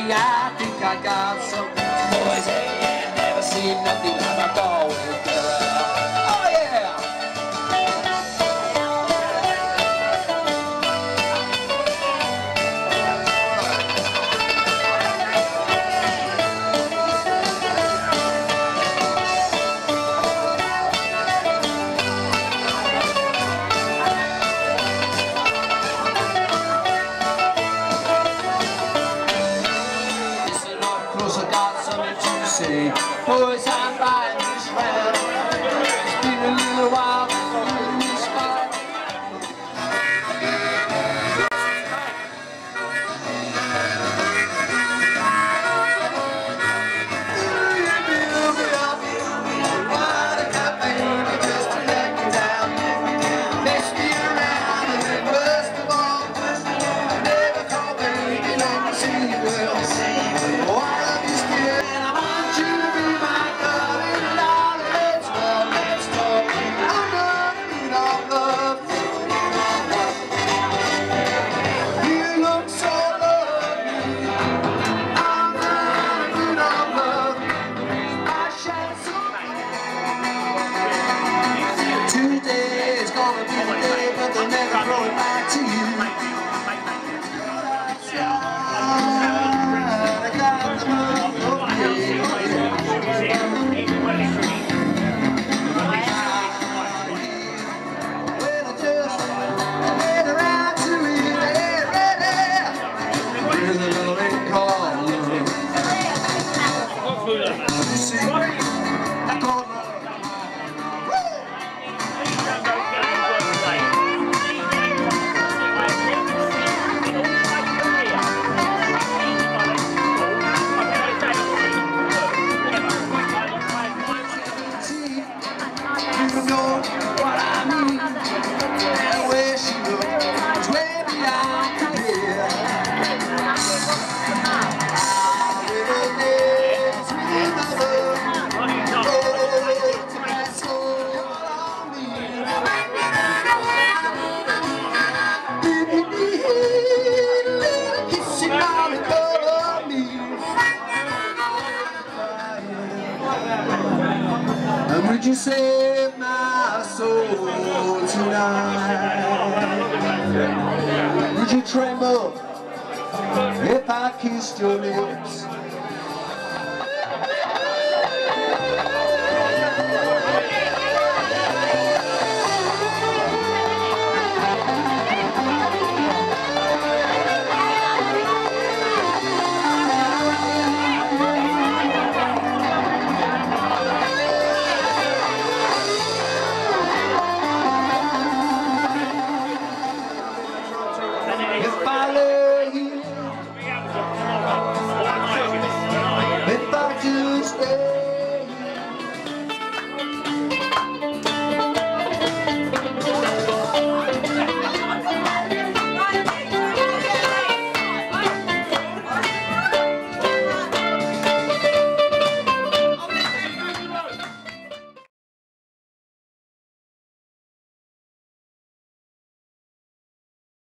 I think I got something boys ain't never seen nothing like my ball with girl. Oh yeah! Boys, I'm riding this round. It's been a little while in this fight. What a cut, baby, just to let you down. Mess me around and then worst of all, never call baby, let me see you well. Oh, I love you still, and I want you to be my darling, darling. Let's talk. I'm gonna need all love. You look so lovely. I'm gonna need all love. I shall today is gonna be the day, but they'll never throw it back to you. I got the love for you. Well, I just wait around to it, ready. Here's a little thing called love. You see, I call love. You know what I mean, and the way she looks is way beyond compare. Little days with the love, oh, to my soul, on me. Baby, need a little kissing on the color of me. And would you save my soul tonight? Would you tremble if I kissed your lips? If I live